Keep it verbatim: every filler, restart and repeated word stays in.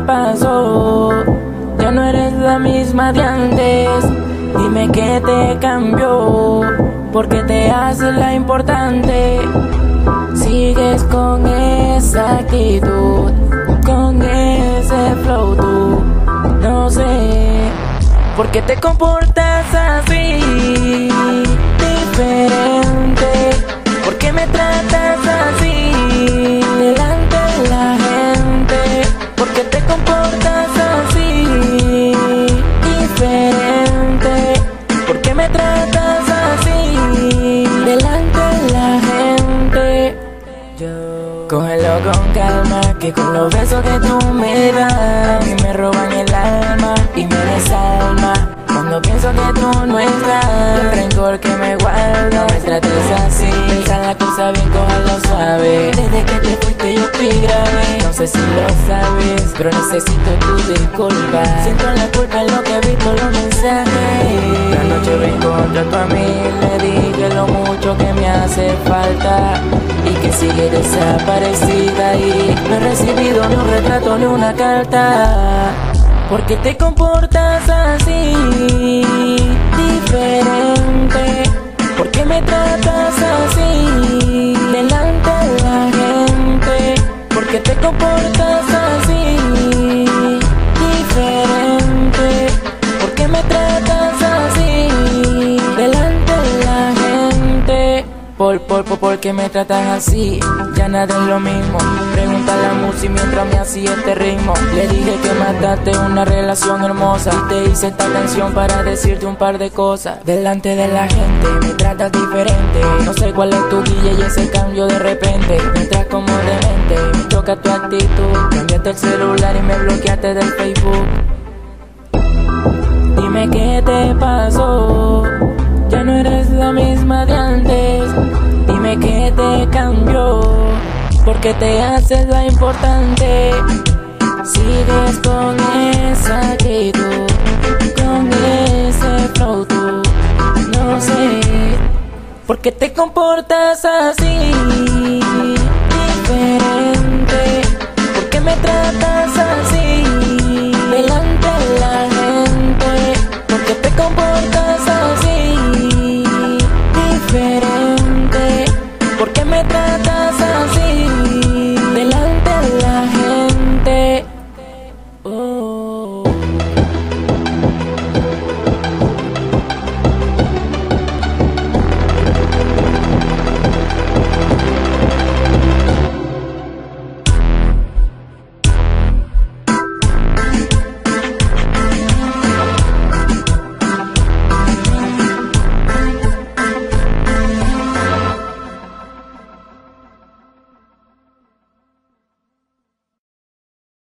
te pasó? Ya no eres la misma de antes. Dime qué te cambió, porque te haces la importante. Sigues con esa actitud, con ese flow tú. No sé por qué te comportas así, diferente. ¿Por qué me tratas así delante de la gente? ¿Por qué te comportas así, diferente? ¿Por qué me tratas así delante de la gente? Yo cógelo con calma, que con los besos que tú me das y me roban el alma y me desalma. Cuando pienso que tú no estás, el rencor que me guarda, no me trates así. Piensa la cosa bien, cójalo suave. Desde que te fuiste yo fui grave. No sé si lo sabes, pero necesito tu disculpa. Siento la culpa en lo que he visto los mensajes. La noche vengo junto a mí, le dije lo mucho que me hace falta y que sigue desaparecida, y no he recibido ni un retrato ni una carta. ¿Por qué te comportas así, diferente? ¿Por qué me tratas así delante de la gente? ¿Por qué te comportas así, diferente? ¿Por qué me tratas así delante de la gente? Por, por, por, ¿por qué me tratas así? Ya nada es lo mismo. Pregúntale a Musi mientras me hacía este ritmo. Le dije que mataste una relación hermosa y te hice esta canción para decirte un par de cosas. Delante de la gente me tratas diferente. No sé cuál es tu guía y ese cambio de repente me traes como demente. Me choca tu actitud. Cambiaste el celular y me bloqueaste del Facebook. Dime qué te pasó. Ya no eres la misma de antes. Dime qué te cambió, porque te haces la importante. Sigues con esa actitud, con ese flow tú. No sé por qué te comportas así, diferente. ¿Por qué me tratas